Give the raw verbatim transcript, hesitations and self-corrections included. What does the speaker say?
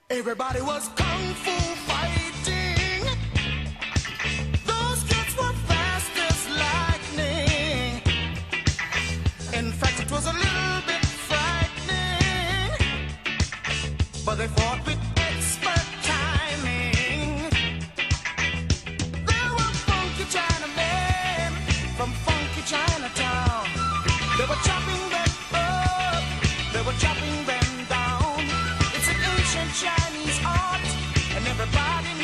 Everybody was kung fu fighting. Those kids were fast as lightning. In fact, it was a little bit frightening, but they fought with expert timing. There were funky Chinamen from funky Chinatown. They were chopping them up, they were chopping them down. It's an ancient Chinese art, and everybody